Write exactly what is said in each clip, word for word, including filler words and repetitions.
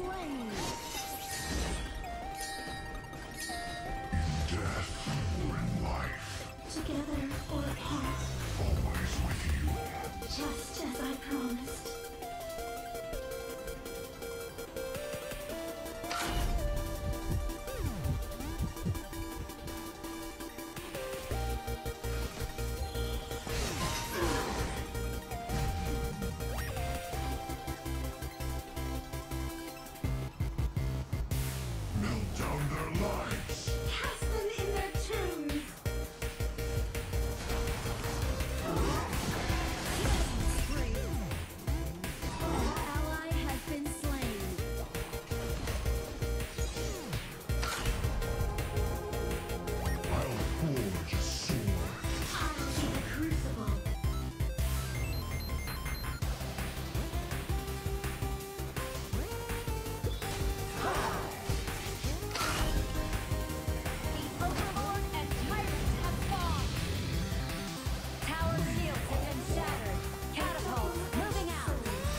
slain. Death or in life. Together or apart. Always with you. Just as I promised. Melt down their lives. Cast them in their tombs. Our ally has been slain. I'll forge a sword. I'll be the crucible. The Overlord and Tyrants have fallen. Tower shields have been shattered. Catapults moving out.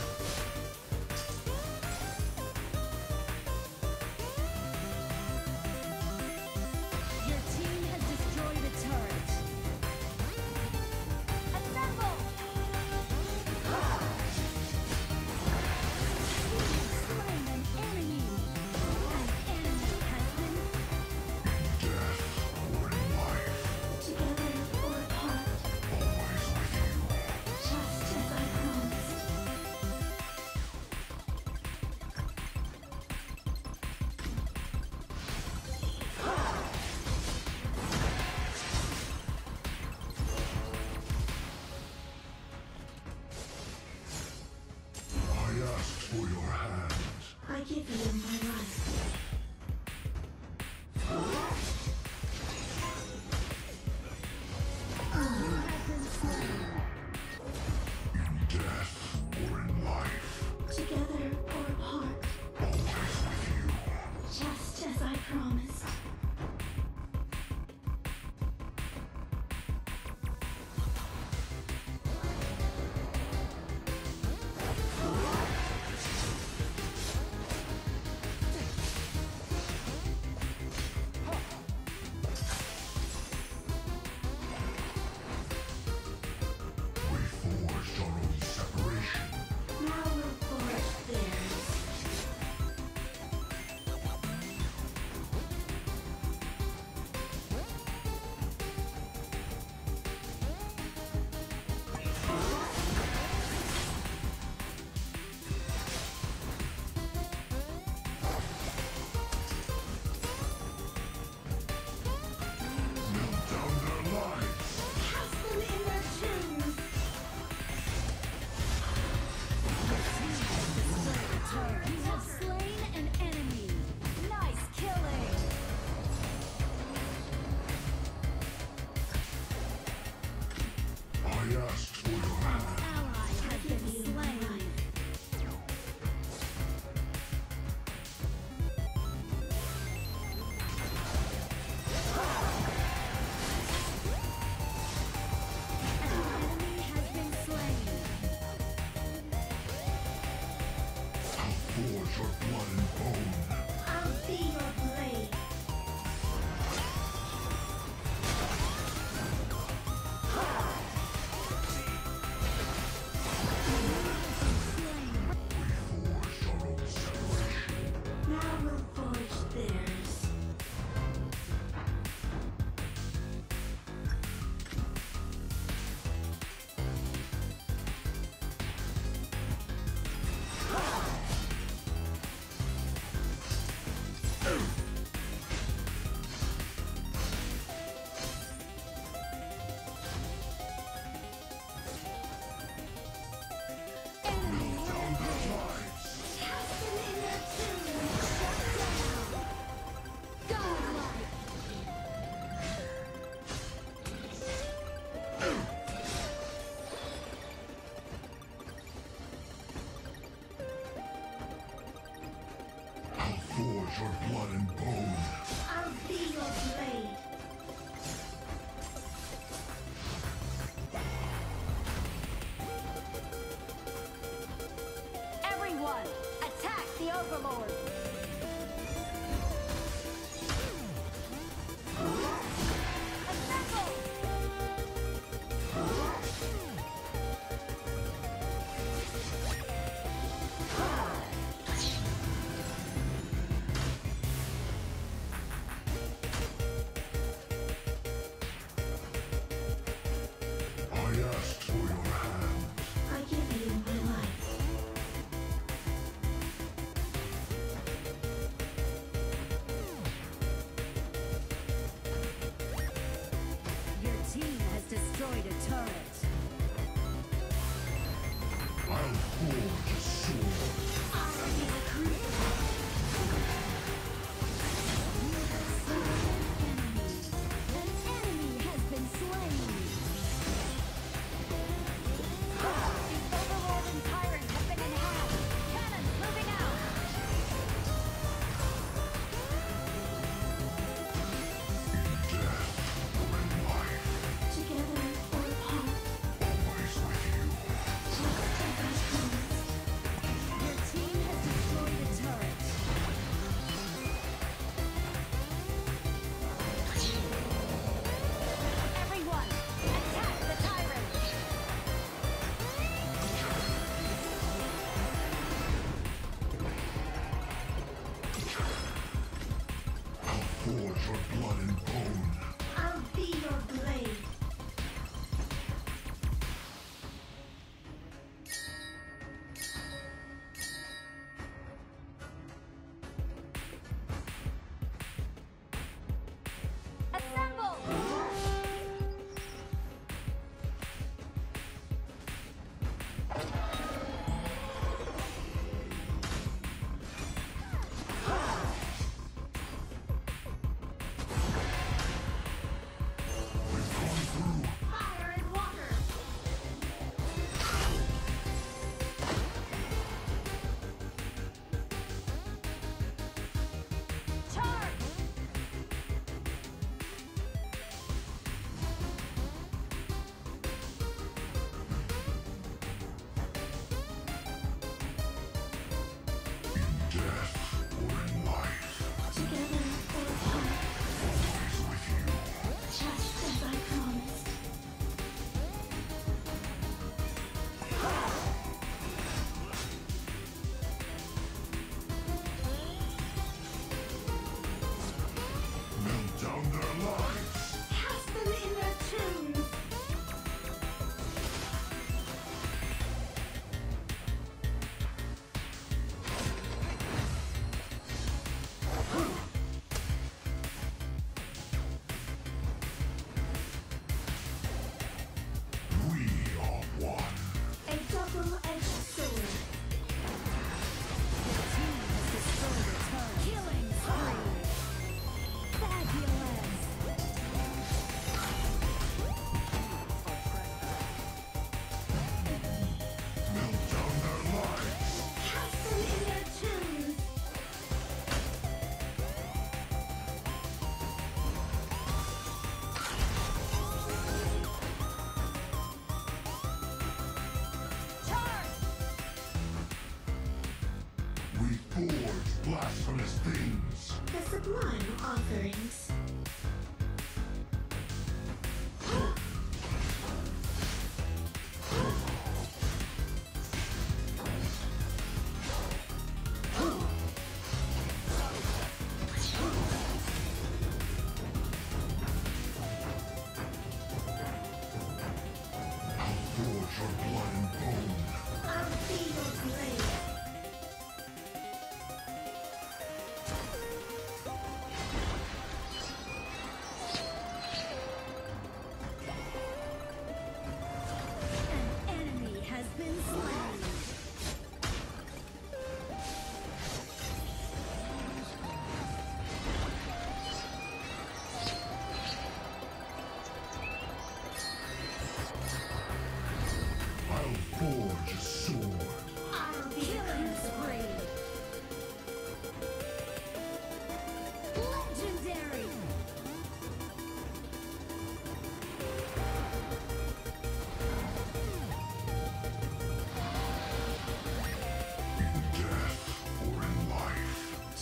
Your team has destroyed a turret. Assemble! Slain an enemy. An enemy has been Death or in life. Together or apart. Always with you. Just as I promised. I asked for your hand. I give you my life. In death or in life. Together or apart. Always with you. Just as I promised. We forged our own separation. Now we'll forge theirs. Melt down their lives. Cast them in their tombs. You have slain an enemy. Nice killing. I asked for your hand. Ally has been slain. An enemy has been slain. I'll forge your blood and bone. I'll be your blade. Slain. We forged our own separation. Now we'll forge theirs. Enemy Down their lives. Cast them in their tombs. godlike. I'll forge your blood and bone. I'll be your blade. Everyone, attack the Overlord. overlord. Assemble! I asked for your hand. I give you my life. Your team has destroyed a turret. I'll forge a sword. I'll be the crucible. An enemy has been slain. The Overlord and Tyrant have been in half. Cannons moving out. Death or in life, Together or apart. always with you. Just as I promised. Your team has destroyed a turret. Everyone, attack the Tyrant. I'll forge your blood and bone. I'll be your blade. Assemble! We've gone through. Fire and water. Charge! In death or in life, Together or apart. always with you. Just as I promised. Melt down their lives. Cast them in their tombs. We are one. A double-edged sword. Your team has destroyed a turret. Killing spree. Fabulous. Melt down their lives. Cast them in their tombs. Charge! We forge blasphemous things. The sublime offerings. I'll forge your blood and bone. I'll be your blade.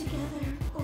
together